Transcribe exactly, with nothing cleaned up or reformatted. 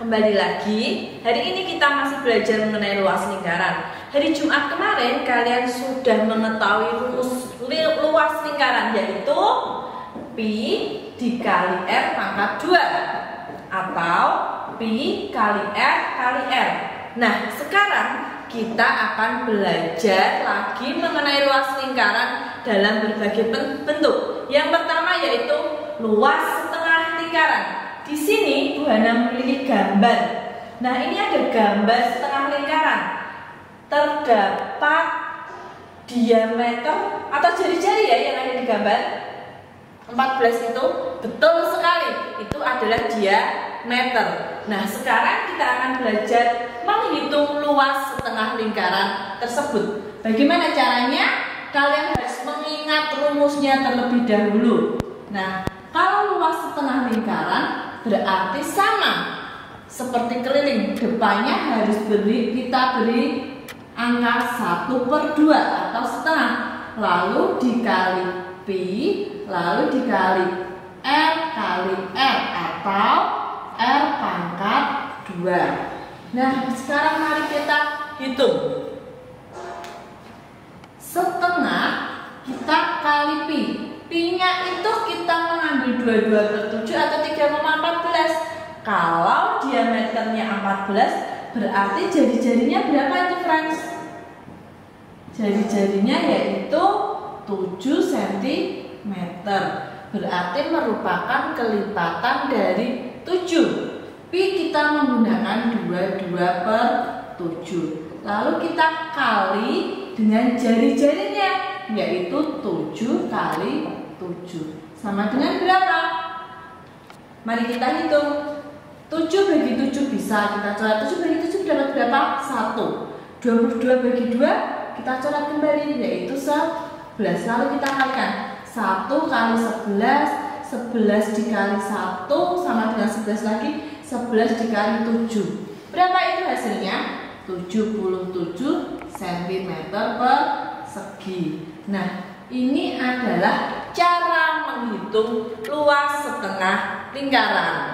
kembali lagi. Hari ini kita masih belajar mengenai luas lingkaran. Hari Jumat kemarin kalian sudah mengetahui rumus luas lingkaran, yaitu Pi dikali R pangkat dua atau Pi kali R kali R. Nah, sekarang kita akan belajar lagi mengenai luas lingkaran dalam berbagai bentuk. Yang pertama yaitu luas setengah lingkaran. Di sini Bu Hana memiliki gambar. Nah, ini ada gambar setengah lingkaran. Terdapat diameter atau jari-jari ya yang ada di gambar. empat belas itu betul sekali. Itu adalah diameter. Nah, sekarang kita akan belajar menghitung luas setengah lingkaran tersebut. Bagaimana caranya? Kalian harus mengingat rumusnya terlebih dahulu. Nah, kalau luas setengah lingkaran berarti sama seperti keliling. Depannya harus beri kita beri angka satu per dua atau setengah. Lalu dikali Pi, lalu dikali R kali R atau R pangkat dua. Nah, sekarang mari kita hitung. Setengah kita kali Pi. Pi-nya itu kita mengambil dua puluh dua per tujuh atau tiga koma empat belas. Kalau diameternya empat belas, berarti jari-jarinya berapa itu, friends? Jari-jarinya yaitu tujuh sentimeter. Berarti merupakan kelipatan dari tujuh. Pi kita menggunakan dua puluh dua per tujuh. Lalu kita kali dengan jari-jarinya, yaitu tujuh kali tujuh. Sama dengan berapa? Mari kita hitung. tujuh bagi tujuh bisa kita coret. tujuh bagi tujuh dapat berapa? satu. dua puluh dua bagi dua kita coret kembali, yaitu sebelas. Lalu kita kalikan. satu kali sebelas, sebelas dikali satu sama dengan sebelas lagi, sebelas dikali tujuh. Berapa itu hasilnya? tujuh puluh tujuh sentimeter persegi. Nah, ini adalah cara menghitung luas setengah lingkaran.